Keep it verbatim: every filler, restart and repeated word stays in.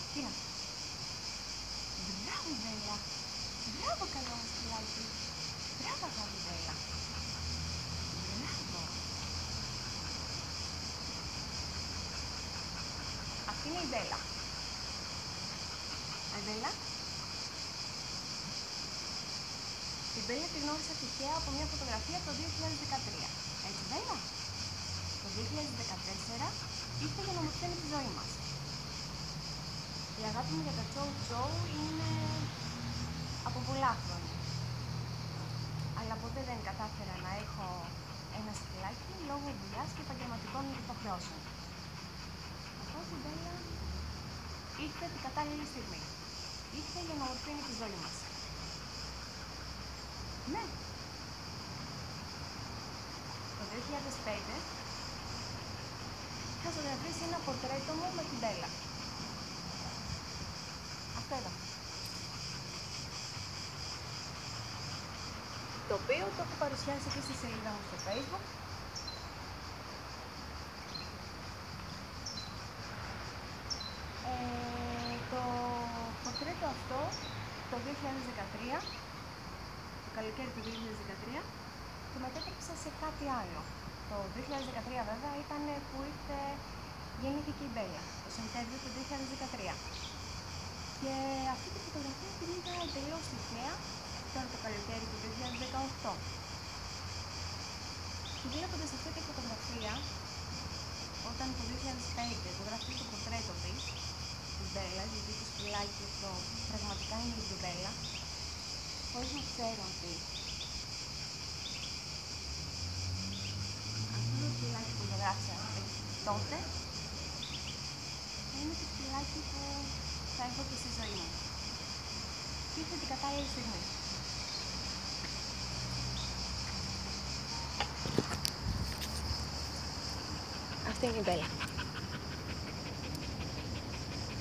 Τι να. Μπράβο, Μπέλα. Μπράβο, καλό μου σκυλάκι. Μπράβο, αγάπη, Μπέλα. Μπράβο. Αυτή είναι η Μπέλα. Η Μπέλα. Την Μπέλα τη γνώρισα τυχαία από μια φωτογραφία το δύο χιλιάδες δεκατρία. Έτσι, Μπέλα. Το δύο χιλιάδες δεκατέσσερα ήρθε για να μου φτιάξει τη ζωή μας. Η αγάπη μου για τα τσόου τσόου είναι από πολλά χρόνια. Αλλά ποτέ δεν κατάφερα να έχω ένα σκυλάκι λόγω δουλειάς και επαγγελματικών υποχρεώσεων. Οπότε η Μπέλα ήρθε την κατάλληλη στιγμή. Ήρθε για να ορθύνει τη ζωή μας. Ναι. Το δύο χιλιάδες πέντε είχα ζωγραφίσει ένα πορτρέτο μου με την Μπέλα. Αυτό εδώ. Το οποίο το έχω παρουσιάσει και στη σελίδα μου στο Facebook. Ε, το πορτρέτο αυτό το δύο χιλιάδες δεκατρία, το καλοκαίρι του δύο χιλιάδες δεκατρία, το μετέτρεψα σε κάτι άλλο. Το δύο χιλιάδες δεκατρία βέβαια ήταν που ήρθε, γεννήθηκε η Μπέλα, το Σεπτέμβριο του δύο χιλιάδες δεκατρία. Και αυτή τη φωτογραφία την είδα εντελώς τυχαία τώρα το καλοκαίρι του δύο χιλιάδες δεκαοκτώ. Και βλέποντας αυτή τη φωτογραφία, όταν το δύο χιλιάδες πέντε ζωγράφησε το πορτρέτο της, της Μπέλας, γιατί το σκυλάκι αυτό πραγματικά είναι η Μπέλα, χωρίς να ξέρω ότι αυτό το σκυλάκι που ζωγράφησα τότε είναι το σκυλάκι που θα έχω και στη ζωή μου. Και ήρθε την κατάλληλη στιγμή. Αυτή είναι η Μπέλα.